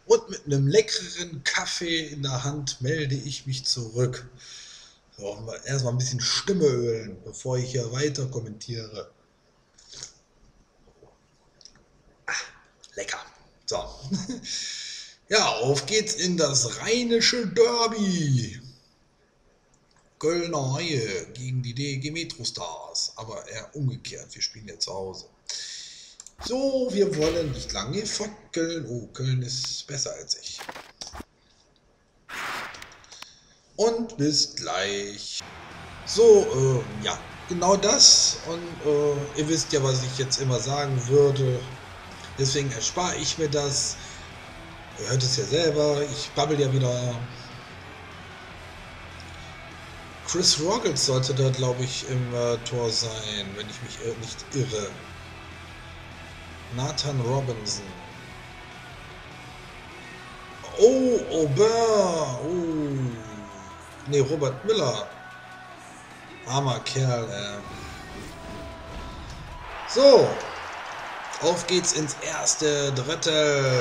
Und mit einem leckeren Kaffee in der Hand melde ich mich zurück. So, erstmal ein bisschen Stimme ölen, bevor ich hier weiter kommentiere. Lecker. So. Ja, auf geht's in das rheinische Derby. Kölner Haie gegen die DEG Metro Stars. Aber eher umgekehrt, wir spielen ja zu Hause. So, wir wollen nicht lange fackeln. Oh, Köln ist besser als ich. Und bis gleich. So, ja, genau das. Und ihr wisst ja, was ich jetzt immer sagen würde. Deswegen erspare ich mir das. Ihr hört es ja selber. Ich babbel ja wieder. Chris Rockets sollte da, glaube ich, im Tor sein, wenn ich mich nicht irre. Nathan Robinson. Oh, Aubin. Oh. Ne, Robert Miller. Armer Kerl, So. Auf geht's ins erste Drittel.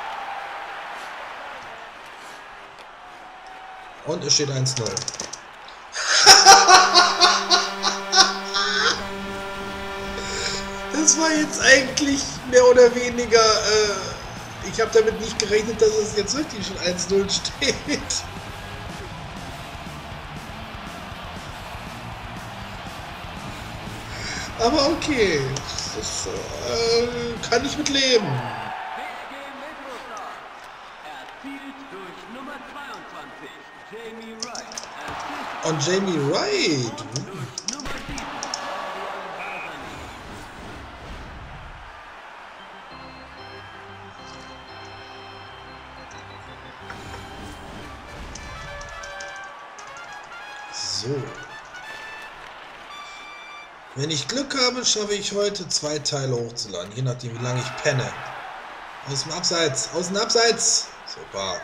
Und es steht 1-0. Das war jetzt eigentlich mehr oder weniger... ich habe damit nicht gerechnet, dass es jetzt wirklich schon 1-0 steht. Aber okay, das kann ich mit leben. Und Jamie Wright. So. Wenn ich Glück habe, schaffe ich heute 2 Teile hochzuladen, je nachdem wie lange ich penne. Aus dem Abseits, aus dem Abseits. Super.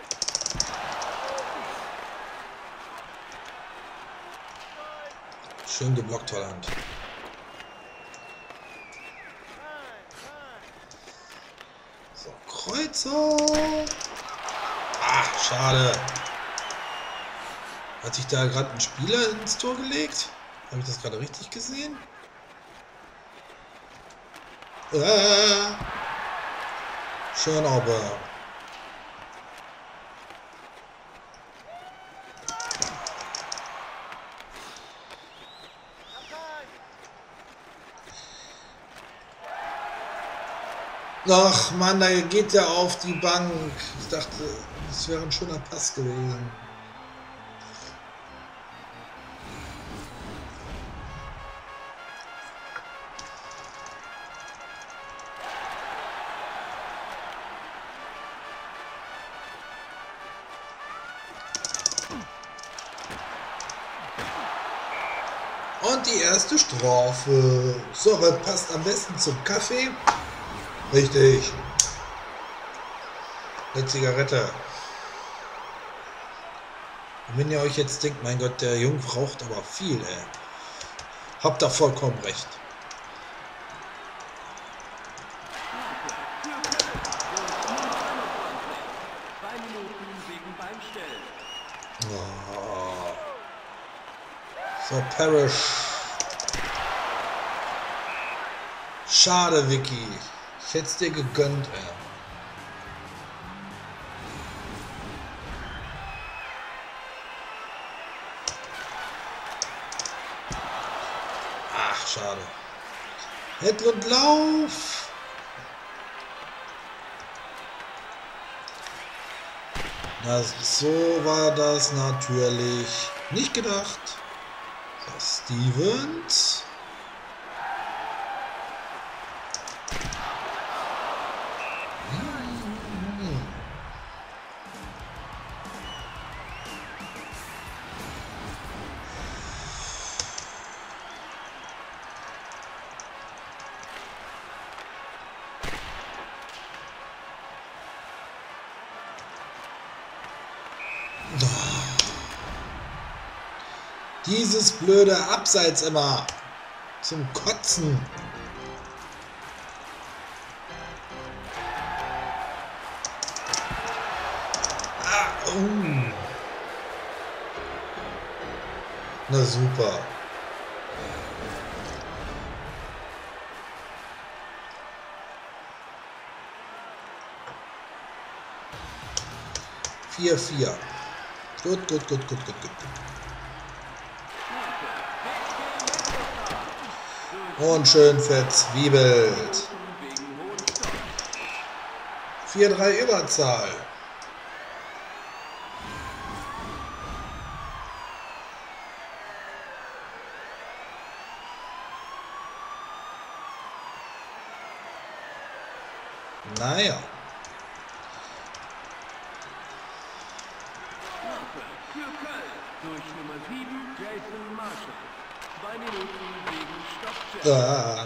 Schön geblockt, Holland. So, Kreuzer. Ach, schade. Hat sich da gerade ein Spieler ins Tor gelegt? Habe ich das gerade richtig gesehen? Schön, aber. Ach Mann, da geht der auf die Bank. Ich dachte, das wäre ein schöner Pass gewesen. Und die erste Strophe. So, was passt am besten zum Kaffee? Richtig. Eine Zigarette. Und wenn ihr euch jetzt denkt, mein Gott, der Junge raucht aber viel, ey. Habt da vollkommen recht. Oh. So, Parrish. Schade, Vicky. Ich hätte es dir gegönnt, ey. Ach, schade. Hedlund, lauf! So war das natürlich nicht gedacht. So, Stevens. Dieses blöde Abseits immer. Zum Kotzen. Na super. Vier. Gut. Und schön verzwiebelt. 4-3 Überzahl. Naja. Für Köln durch Nummer 7 Jason Marshall. 2 Minuten wegen Stoppzeit.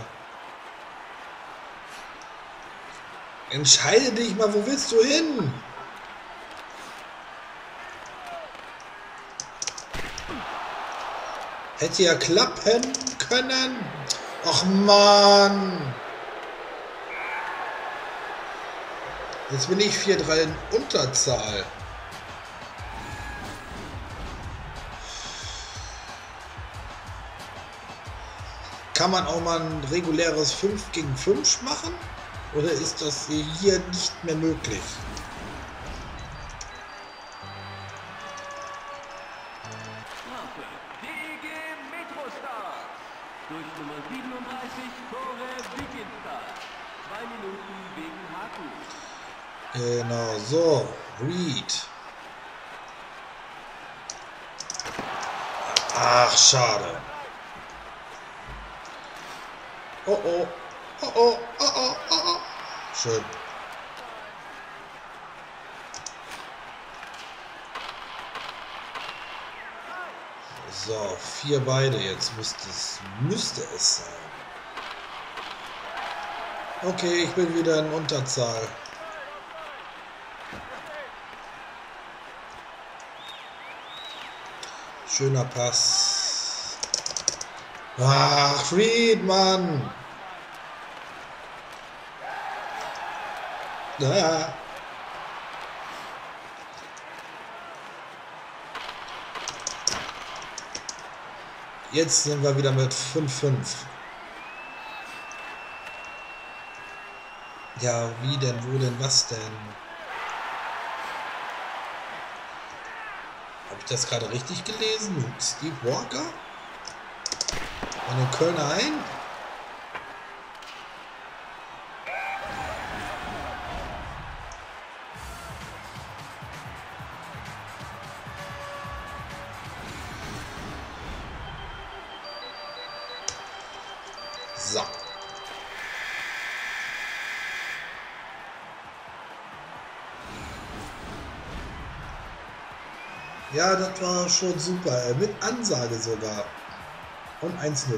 Entscheide dich mal, wo willst du hin? Hätte ja klappen können. Ach Mann. Jetzt bin ich 4-3 in Unterzahl. Kann man auch mal ein reguläres 5 gegen 5 machen? Oder ist das hier nicht mehr möglich? DEG Metrostar. Durch Nummer 37 Tore Wittgenstein. 2 Minuten wegen Haken. Genau, so. Reed. Ach, schade. Oh. Schön. So, 4 beide jetzt müsste es sein. Okay, ich bin wieder in Unterzahl. Schöner Pass. Ach, Friedmann. Ja. Jetzt sind wir wieder mit 5-5. Ja, wie denn, wo denn, was denn? Habe ich das gerade richtig gelesen? Steve Walker? An den Kölner ein? So. Ja, das war schon super. Mit Ansage sogar. Und 1-0.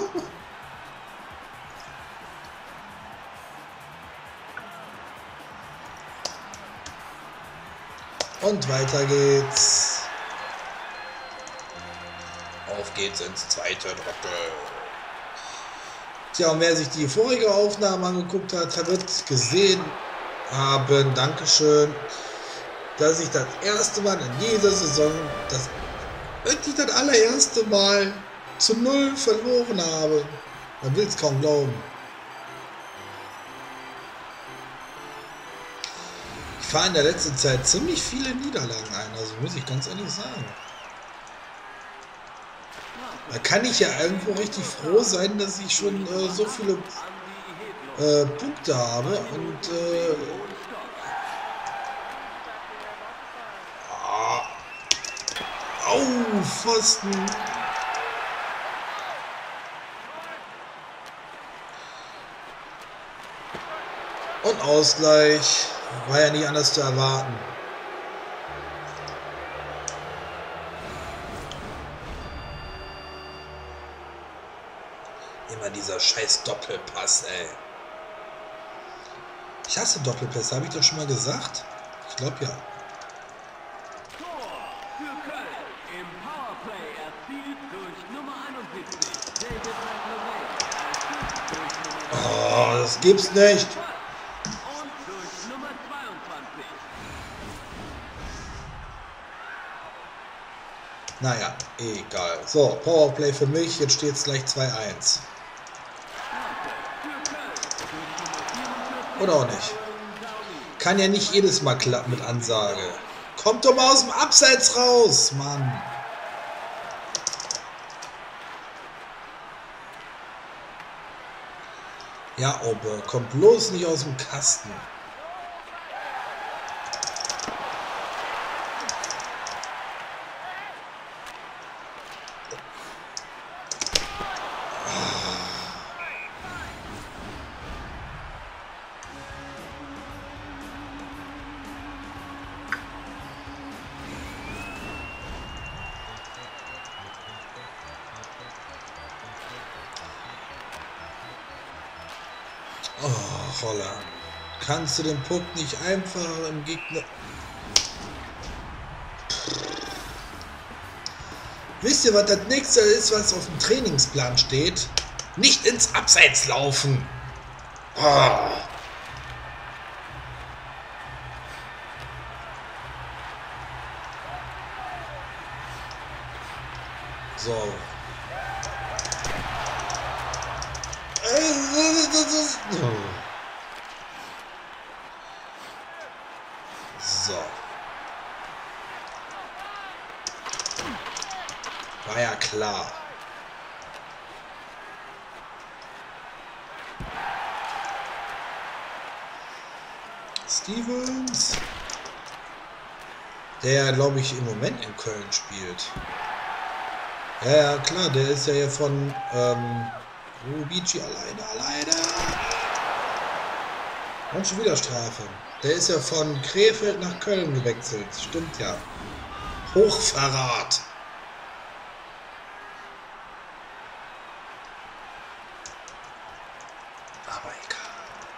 Und weiter geht's. Auf geht's ins zweite Drittel. Tja, und wer sich die vorige Aufnahme angeguckt hat, wird gesehen haben, Dankeschön, dass ich das erste Mal in dieser Saison, wirklich das allererste Mal zu 0 verloren habe. Man will es kaum glauben. Ich fahre in der letzten Zeit ziemlich viele Niederlagen ein, also muss ich ganz ehrlich sagen. Da kann ich ja irgendwo richtig froh sein, dass ich schon so viele Punkte habe und Pfosten. Und Ausgleich. War ja nicht anders zu erwarten. Immer dieser scheiß Doppelpass, ey. Ich hasse Doppelpässe, habe ich das schon mal gesagt? Ich glaube ja. Oh, das gibt's nicht. Naja, egal. So, Powerplay für mich. Jetzt steht es gleich 2-1. Oder auch nicht. Kann ja nicht jedes Mal klappen mit Ansage. Kommt doch mal aus dem Abseits raus, Mann. Ja, Obe, kommt bloß nicht aus dem Kasten. Oh, Holla. Kannst du den Puck nicht einfach im Gegner... Wisst ihr, was das nächste ist, was auf dem Trainingsplan steht? Nicht ins Abseits laufen. Oh. So. So. War ja klar. Stevens. Der, glaube ich, im Moment in Köln spielt. Ja, klar, der ist ja hier von Rubici alleine. Und schon wieder Strafe. Der ist ja von Krefeld nach Köln gewechselt. Stimmt ja. Hochverrat. Aber egal.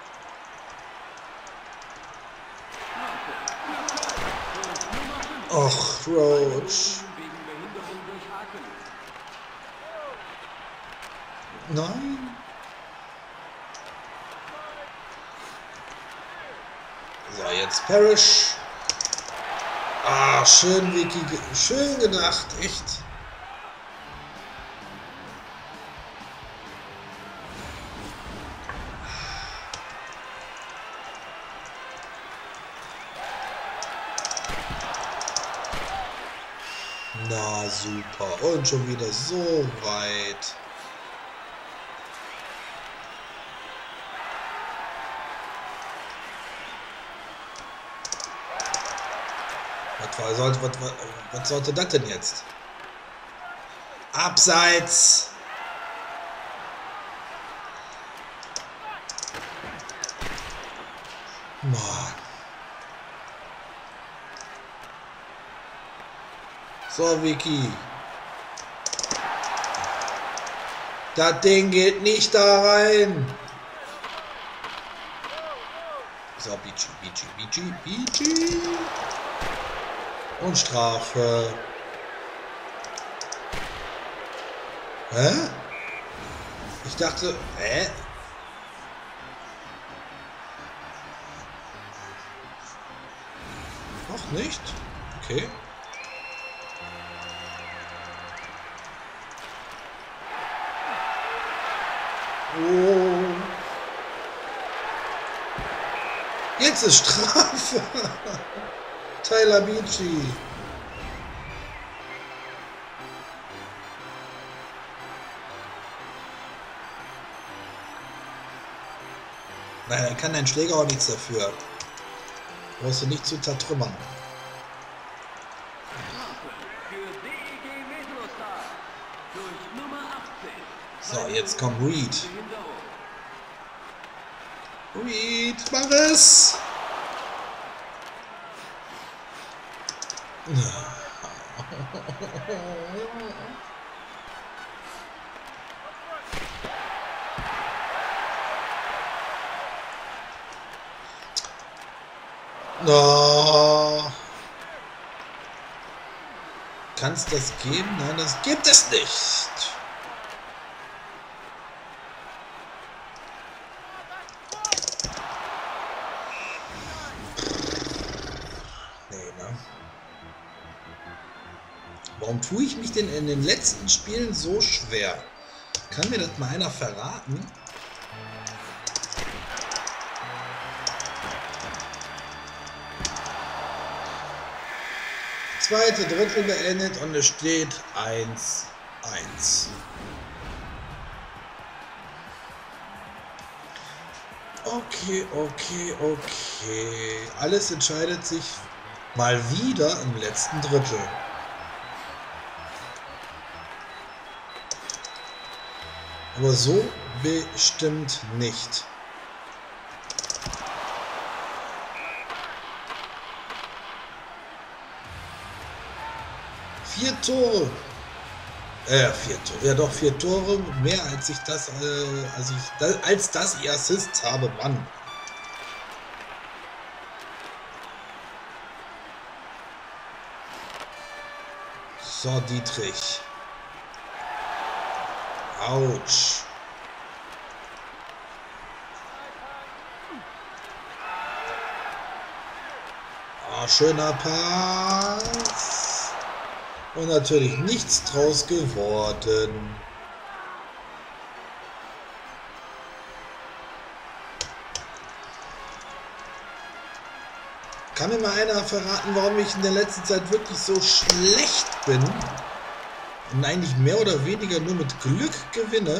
Och, Roach. Nein. So, jetzt Parrish. Ah, schön, Vicky. Schön gedacht, echt. Na, super. Und schon wieder so weit. Was sollte das denn jetzt? Abseits! Mann. So, Vicky. Das Ding geht nicht da rein. So, Bici. Und Strafe. Hä? Ich dachte, Noch nicht? Okay. Oh. Jetzt ist Strafe. Tyler Bici. Nein, dann kann dein Schläger auch nichts dafür. Brauchst du nicht zu zertrümmern. So, jetzt kommt Reed. Reed, mach es! No. Kannst das geben? Nein, das gibt es nicht. Warum tue ich mich denn in den letzten Spielen so schwer? Kann mir das mal einer verraten? Zweite Drittel beendet und es steht 1:1. Okay. Alles entscheidet sich mal wieder im letzten Drittel. Aber so bestimmt nicht. Vier Tore. 4 Tore. Ja doch, 4 Tore. Mehr als ich das, als dass ich Assists habe, Mann. So, Dietrich. Autsch. Ah, schöner Pass. Und natürlich nichts draus geworden. Kann mir mal einer verraten, warum ich in der letzten Zeit wirklich so schlecht bin und eigentlich mehr oder weniger nur mit Glück gewinne?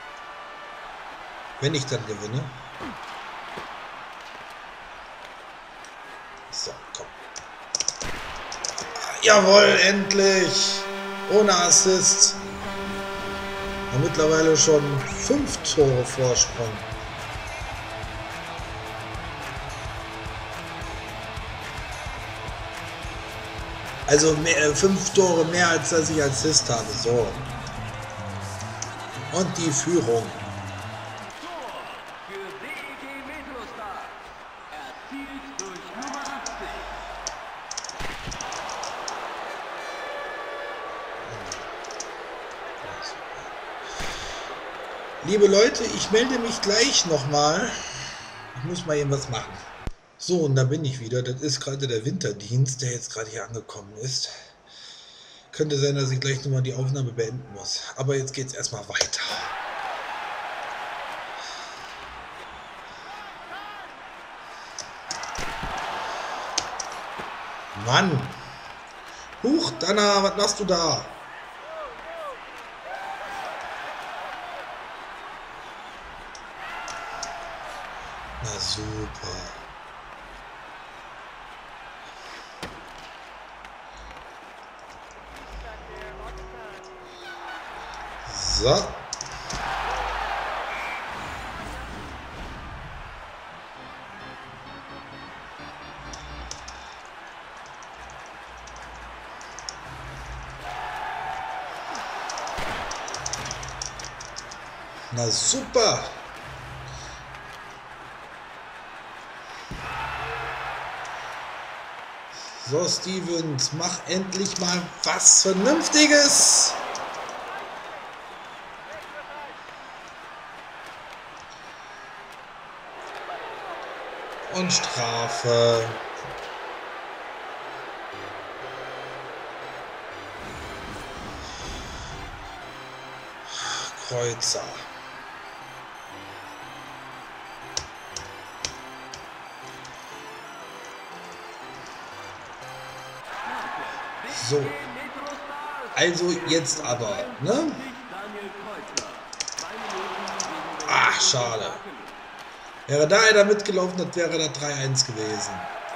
Wenn ich dann gewinne. So, komm. Jawohl, endlich! Ohne Assist. Und mittlerweile schon 5 Tore Vorsprung. Also 5 Tore mehr, als dass ich Assist habe. So. Und die Führung. Liebe Leute, ich melde mich gleich nochmal. Ich muss mal irgendwas machen. So, und da bin ich wieder. Das ist gerade der Winterdienst, der jetzt gerade hier angekommen ist. Könnte sein, dass ich gleich nochmal die Aufnahme beenden muss. Aber jetzt geht es erstmal weiter. Mann! Huch, Dana, was machst du da? Na super. So. Na super. So, Stevens, mach endlich mal was Vernünftiges. Und Strafe. Kreuzer. So. Also jetzt aber, ne? Ach, schade. Wäre da einer mitgelaufen, das wäre da 3:1 gewesen.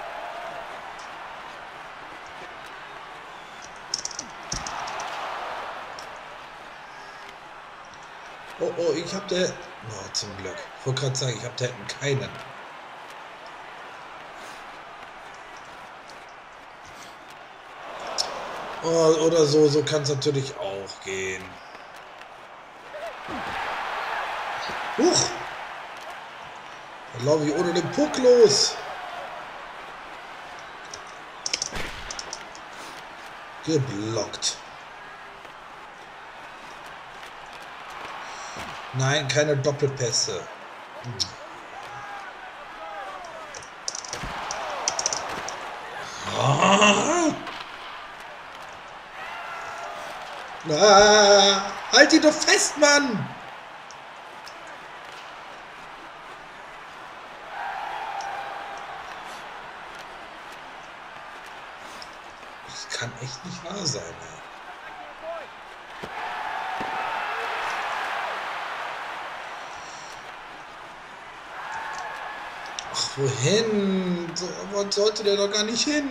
Oh, ich hab der... Oh, zum Glück. Ich wollte gerade sagen, ich hab da hinten keinen. Oh, oder so kann es natürlich auch gehen. Huch! Dann laufe ich ohne den Puck los. Geblockt. Nein, keine Doppelpässe. Ah, halt ihn doch fest, Mann! Das kann echt nicht wahr sein, ey. Ach, wohin? So, wo sollte der doch gar nicht hin?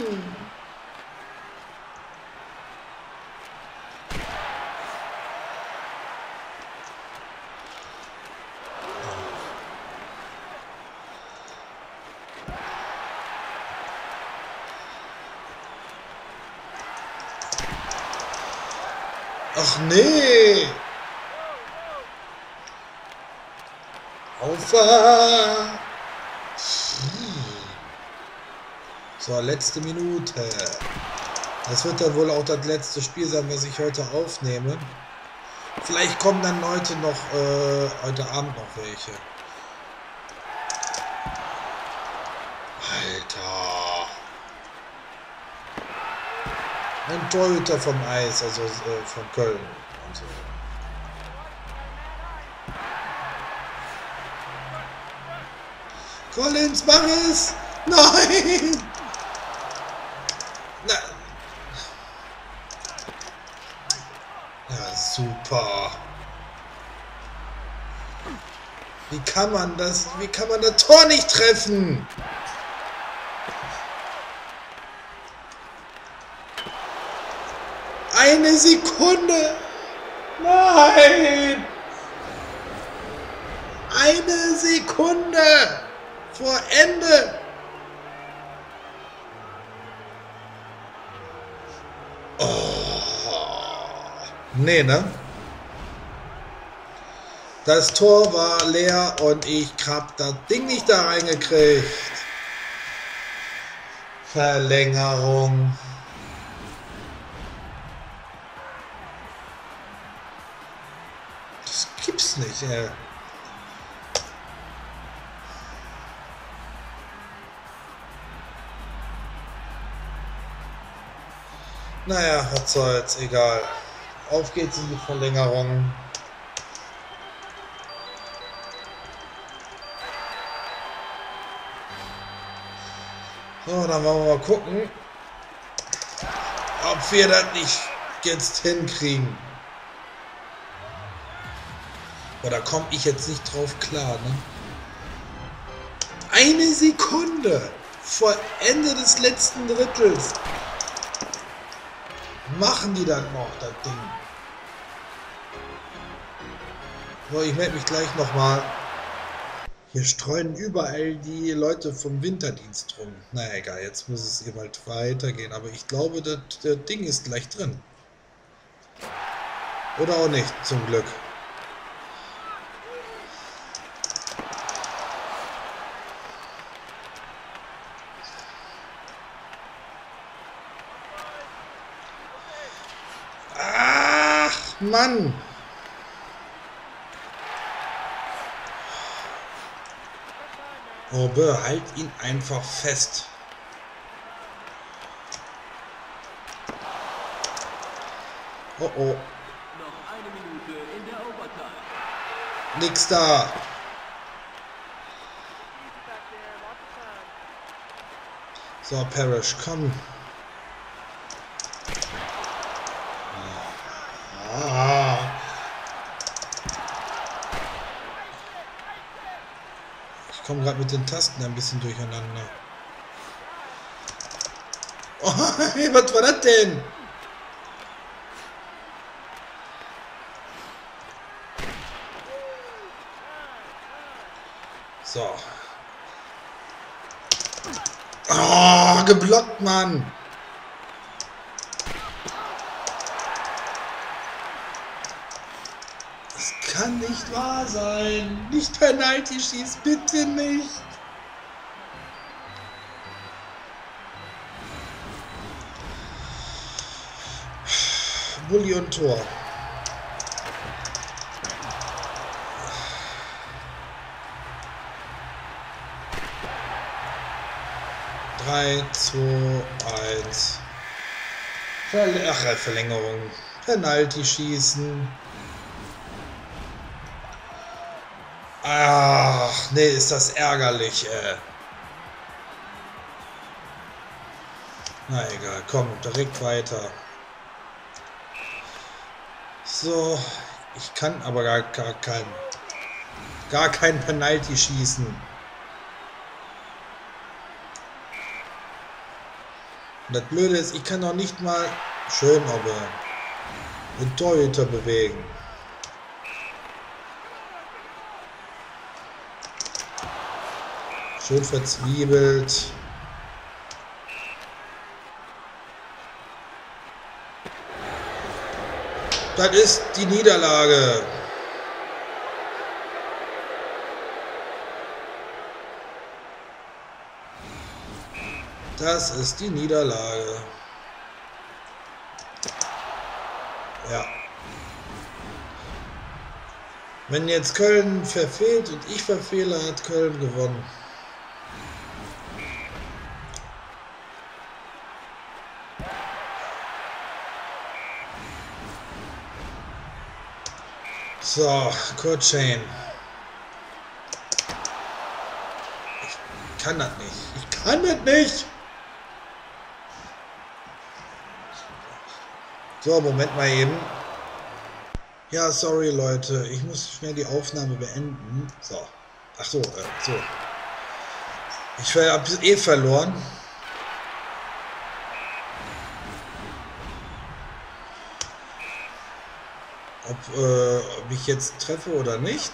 Ach nee! Aufwachen! So, letzte Minute. Das wird dann wohl auch das letzte Spiel sein, was ich heute aufnehme. Vielleicht kommen dann heute Abend noch welche. Alter. Ein Torhüter vom Eis, also von Köln. Und so. Collins, mach es! Nein! Na. Ja, super. Wie kann man das Tor nicht treffen? Eine Sekunde! Nein! Eine Sekunde! Vor Ende! Oh. Nee, ne? Das Tor war leer und ich hab das Ding nicht da reingekriegt. Verlängerung. Das gibt's nicht, ey. Naja, was soll's, egal. Auf geht's in die Verlängerung. So, dann wollen wir mal gucken, ob wir das nicht jetzt hinkriegen. Aber da komme ich jetzt nicht drauf klar, ne? Eine Sekunde vor Ende des letzten Drittels machen die dann noch das Ding. So, ich melde mich gleich nochmal. Hier streuen überall die Leute vom Winterdienst rum. Na egal, jetzt muss es eben halt weitergehen. Aber ich glaube, das Ding ist gleich drin. Oder auch nicht, zum Glück. Ach, Mann! Obe, halt ihn einfach fest. Oh oh. Noch eine Minute in der Overtime. Nix da. So, Parrish, komm. Ah. Ich komme gerade mit den Tasten ein bisschen durcheinander. Oh, hey, was war das denn? So. Oh, geblockt, Mann. Das kann nicht wahr sein. Nicht Penalty schießt, bitte nicht. Bulli und Tor. Drei, zwei, eins. Verlängerung. Penalty schießen. Ach, nee, ist das ärgerlich, Na egal, komm, direkt weiter. So, ich kann aber gar kein Penalty schießen. Und das Blöde ist, ich kann noch nicht mal schön aber den Torhüter bewegen. Schön verzwiebelt. Das ist die Niederlage. Das ist die Niederlage. Ja. Wenn jetzt Köln verfehlt und ich verfehle, hat Köln gewonnen. So, Kurt Chain. Ich kann das nicht. Ich kann das nicht. So, Moment mal eben. Ja, sorry Leute, ich muss schnell die Aufnahme beenden. So. Ach so, so. Ich habe eh verloren. Ob ich jetzt treffe oder nicht.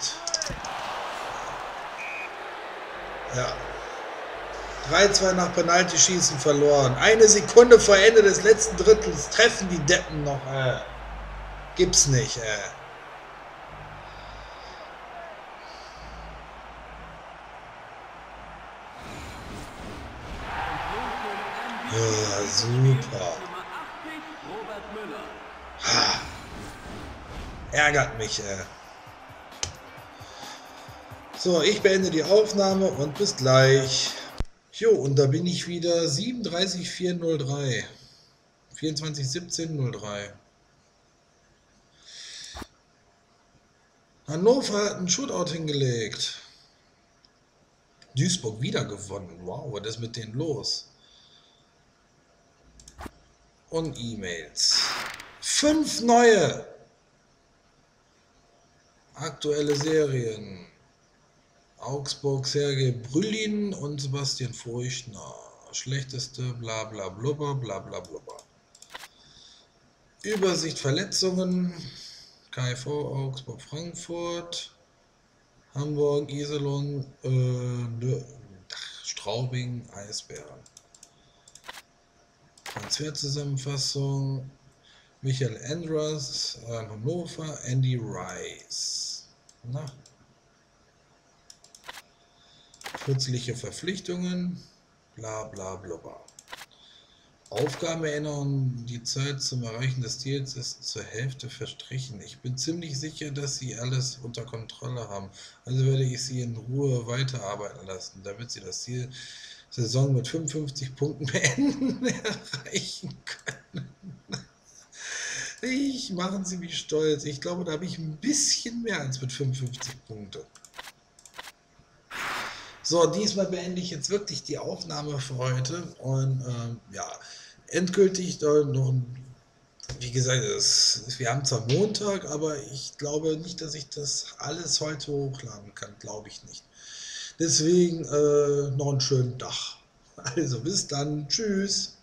Ja. 3-2 nach Penalty-Schießen verloren. 1 Sekunde vor Ende des letzten Drittels treffen die Deppen noch. Gibt's nicht. Ja, super. Ha. Ärgert mich. So, ich beende die Aufnahme und bis gleich. Jo, und da bin ich wieder 37.403. 24.17.03. Hannover hat einen Shootout hingelegt. Duisburg wieder gewonnen. Wow, was ist mit denen los? Und E-Mails. 5 neue. Aktuelle Serien. Augsburg, Sergei Brülin und Sebastian Furchtner. Schlechteste, bla bla blubber, bla bla blubber. Übersicht Verletzungen. KV, Augsburg, Frankfurt. Hamburg, Iserlohn, Straubing, Eisbären. Transferzusammenfassung. Michael Andras, Hannover, Andy Rice. Na? Kürzliche Verpflichtungen, bla bla blubber. Aufgabenerinnerung, die Zeit zum Erreichen des Ziels ist zur Hälfte verstrichen. Ich bin ziemlich sicher, dass Sie alles unter Kontrolle haben. Also werde ich Sie in Ruhe weiterarbeiten lassen, damit Sie das Ziel Saison mit 55 Punkten beenden erreichen können. Machen Sie mich stolz. Ich glaube, da habe ich ein bisschen mehr als mit 55 Punkten. So, diesmal beende ich jetzt wirklich die Aufnahme für heute und ja, endgültig noch, wie gesagt, wir haben zwar Montag, aber ich glaube nicht, dass ich das alles heute hochladen kann, glaube ich nicht. Deswegen noch einen schönen Tag. Also bis dann, tschüss.